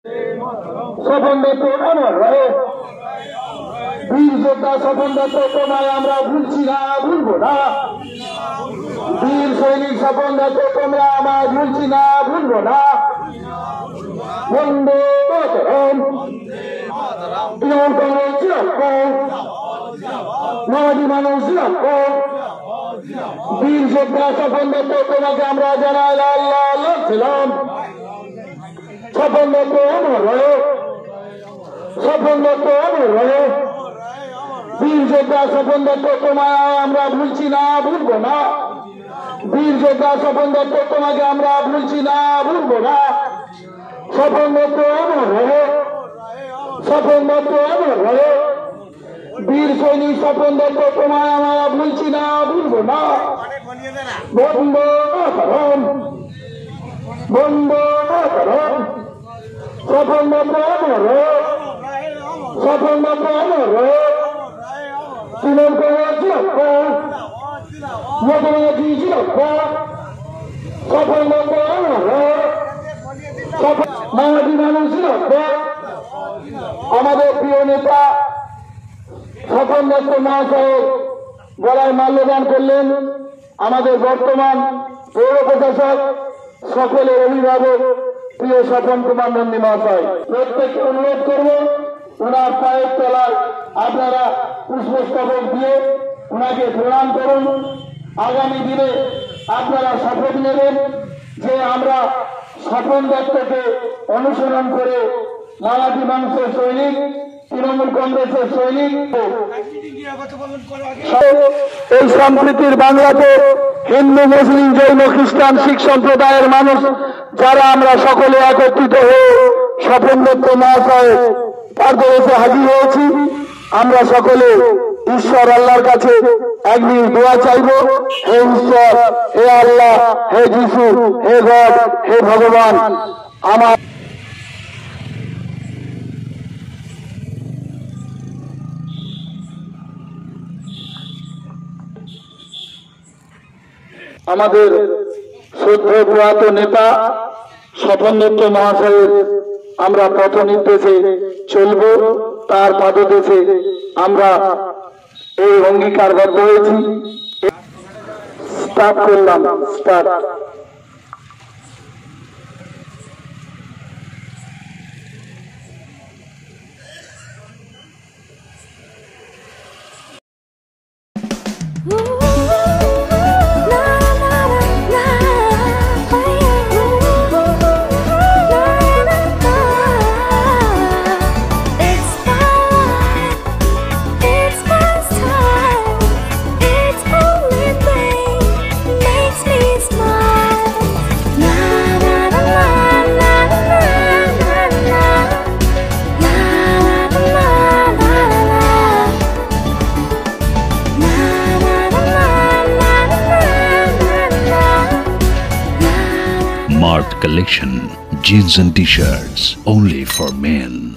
স্বপন দত্ত অমর রহে। বীর যোদ্ধা স্বপন দত্ত, তোমায় আমরা ভুলছি না, ভুলবো না। বীর সৈনিক স্বপন দত্ত, তোমরা আমায় ভুলছি না, ভুলবো না। বন্দে মাতরম, তৃণমূল কংগ্রেস জিন্দাবাদ, মাওবাদী মানুষ জিন্দাবাদ। বীর যোদ্ধা স্বপন দত্ত, তোমাকে আমরা জানাই লাল লাল সালাম। স্বপন দত্ত অমর রহে, স্বপন দত্ত অমর রহে। বীর যোদ্ধা স্বপন দত্ত, তোমায় আমরা ভুলছি না, ভুলবো না। বীর যোদ্ধা স্বপন দত্ত, তোমাকে আমরা ভুলছি না, ভুলবো না। স্বপন দত্ত অমর রহে, স্বপন দত্ত অমর রহে। বীর সৈনিক স্বপন দত্ত, তোমায় আমরা ভুলছি না, ভুলবো না। বন্দে মাতরম, বন্দে মাতরম। স্বপন দত্ত অমর রহে, স্বপন দত্ত অমর রহে। তৃণমূল কংগ্রেস জিন্দাবাদ, মোদী জিন্দাবাদ। স্বপন দত্ত অমর রহে, মাওবাদী মানুষ জিন্দাবাদ। আমাদের প্রিয় নেতা স্বপন দত্ত মহাশয় গলায় মাল্যদান করলেন। আমাদের বর্তমান পৌর প্রশাসক, সকলের অভিভাবক প্রিয় স্বপন কুমার নন্দী মহাশয়, প্রত্যেককে অনুরোধ করব ওনার পায়ের তলায় আপনারা পুষ্পস্তবক দিয়ে ওনাকে প্রণাম করুন। আগামী দিনে আপনারা শপথ নেবেন যে আমরা স্বপন দত্তকে অনুসরণ করে মাওবাদী মানুষের সৈনিক, তৃণমূল কংগ্রেসের সৈনিক। এই সম্প্রীতির বাংলাতে হিন্দু, মুসলিম, জৈন, খ্রিস্টান, শিখ সম্প্রদায়ের মানুষ যারা আমরা সকলে একত্রিত হয়ে স্বপন দত্ত মহাশয় পাদদেশে হাজির হয়েছি, আমরা সকলে ঈশ্বর আল্লাহর কাছে একদিন দোয়া চাইব। হে ঈশ্বর, হে আল্লাহ, হে যিশু, হে গড, হে ভগবান, আমাদের শ্রদ্ধেয় প্রয়াত নেতা স্বপন দত্ত মহাশয়ের আমরা পথ নির্দেশে চলব, তার পাদদেশে আমরা এই অঙ্গীকারবদ্ধ হয়েছি। স্টার্ট করলাম, start. Mart Collection, jeans and t-shirts only for men.